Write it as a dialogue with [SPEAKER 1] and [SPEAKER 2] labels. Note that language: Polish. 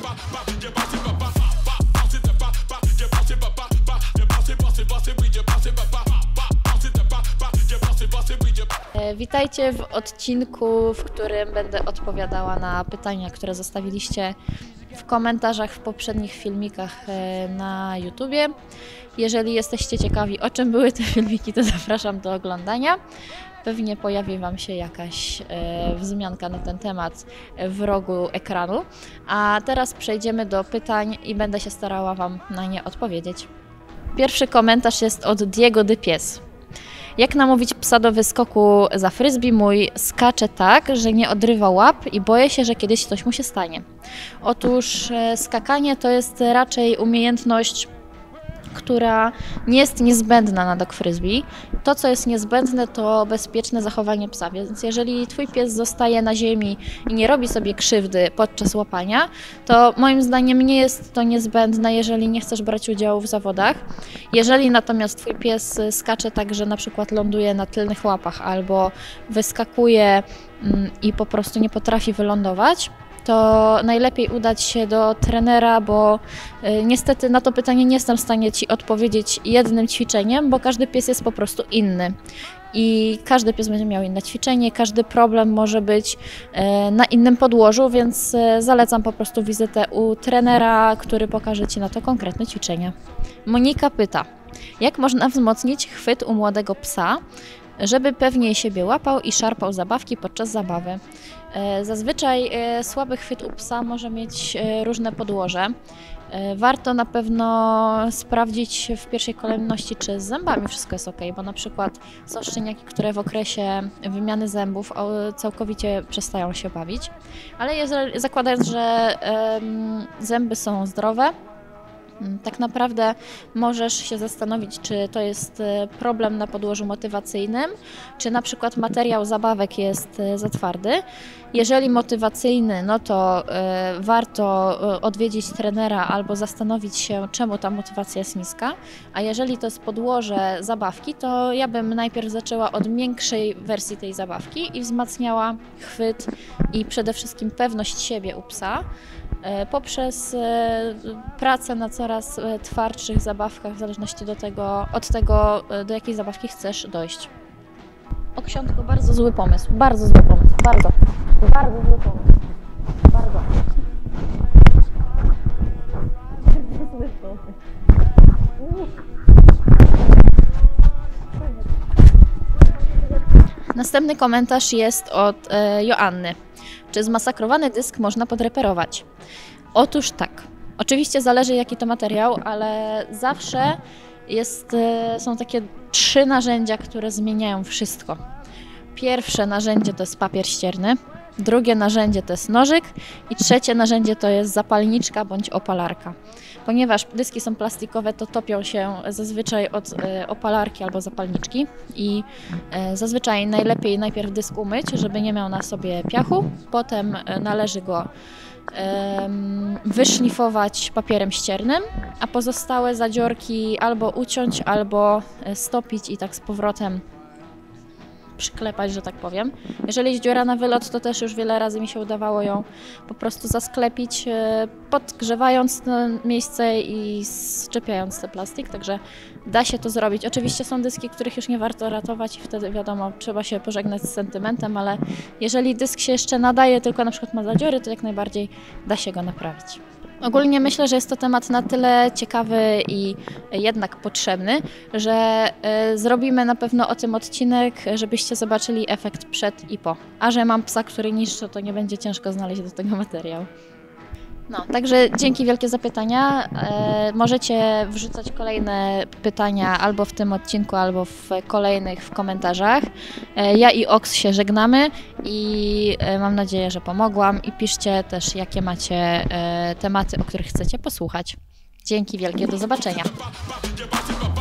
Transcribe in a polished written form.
[SPEAKER 1] Witajcie w odcinku, w którym będę odpowiadała na pytania, które zostawiliście w komentarzach w poprzednich filmikach na YouTubie. Jeżeli jesteście ciekawi, o czym były te filmiki, to zapraszam do oglądania. Pewnie pojawi Wam się jakaś wzmianka na ten temat w rogu ekranu. A teraz przejdziemy do pytań i będę się starała Wam na nie odpowiedzieć. Pierwszy komentarz jest od Diego de Pies. Jak namówić psa do wyskoku za frisbee? Mój skacze tak, że nie odrywa łap i boję się, że kiedyś coś mu się stanie. Otóż skakanie to jest raczej umiejętność, która nie jest niezbędna na dog frisbee. To, co jest niezbędne, to bezpieczne zachowanie psa, więc jeżeli Twój pies zostaje na ziemi i nie robi sobie krzywdy podczas łapania, to moim zdaniem nie jest to niezbędne, jeżeli nie chcesz brać udziału w zawodach. Jeżeli natomiast Twój pies skacze tak, że na przykład ląduje na tylnych łapach albo wyskakuje i po prostu nie potrafi wylądować, to najlepiej udać się do trenera, bo niestety na to pytanie nie jestem w stanie Ci odpowiedzieć jednym ćwiczeniem, bo każdy pies jest po prostu inny. I każdy pies będzie miał inne ćwiczenie, każdy problem może być na innym podłożu, więc zalecam po prostu wizytę u trenera, który pokaże Ci na to konkretne ćwiczenie. Monika pyta, jak można wzmocnić chwyt u młodego psa, żeby pewniej siebie łapał i szarpał zabawki podczas zabawy? Zazwyczaj słaby chwyt u psa może mieć różne podłoże. Warto na pewno sprawdzić w pierwszej kolejności, czy z zębami wszystko jest ok, bo na przykład są szczeniaki, które w okresie wymiany zębów całkowicie przestają się bawić. Ale zakładając, że zęby są zdrowe, tak naprawdę możesz się zastanowić, czy to jest problem na podłożu motywacyjnym, czy na przykład materiał zabawek jest za twardy. Jeżeli motywacyjny, no to warto odwiedzić trenera albo zastanowić się, czemu ta motywacja jest niska. A jeżeli to jest podłoże zabawki, to ja bym najpierw zaczęła od miększej wersji tej zabawki i wzmacniała chwyt i przede wszystkim pewność siebie u psa poprzez pracę na coraz twardszych zabawkach, w zależności od tego, do jakiej zabawki chcesz dojść. Oksiątko, bardzo zły pomysł, bardzo zły pomysł, bardzo zły pomysł, bardzo zły pomysł. Następny komentarz jest od Joanny. Czy zmasakrowany dysk można podreperować? Otóż tak. Oczywiście zależy, jaki to materiał, ale zawsze są takie 3 narzędzia, które zmieniają wszystko. Pierwsze narzędzie to jest papier ścierny, drugie narzędzie to jest nożyk i trzecie narzędzie to jest zapalniczka bądź opalarka. Ponieważ dyski są plastikowe, to topią się zazwyczaj od opalarki albo zapalniczki i zazwyczaj najlepiej najpierw dysk umyć, żeby nie miał na sobie piachu, potem należy go wyszlifować papierem ściernym, a pozostałe zadziorki albo uciąć, albo stopić i tak z powrotem przyklepać, że tak powiem. Jeżeli jest dziura na wylot, to też już wiele razy mi się udawało ją po prostu zasklepić, podgrzewając to miejsce i szczepiając ten plastik, także da się to zrobić. Oczywiście są dyski, których już nie warto ratować i wtedy wiadomo, trzeba się pożegnać z sentymentem, ale jeżeli dysk się jeszcze nadaje, tylko na przykład ma zadziory, to jak najbardziej da się go naprawić. Ogólnie myślę, że jest to temat na tyle ciekawy i jednak potrzebny, że zrobimy na pewno o tym odcinek, żebyście zobaczyli efekt przed i po. A że mam psa, który niszczy, to nie będzie ciężko znaleźć do tego materiał. No, także dzięki wielkie za pytania. Możecie wrzucać kolejne pytania albo w tym odcinku, albo w kolejnych w komentarzach. Ja i Oks się żegnamy i mam nadzieję, że pomogłam i piszcie też, jakie macie tematy, o których chcecie posłuchać. Dzięki wielkie, do zobaczenia.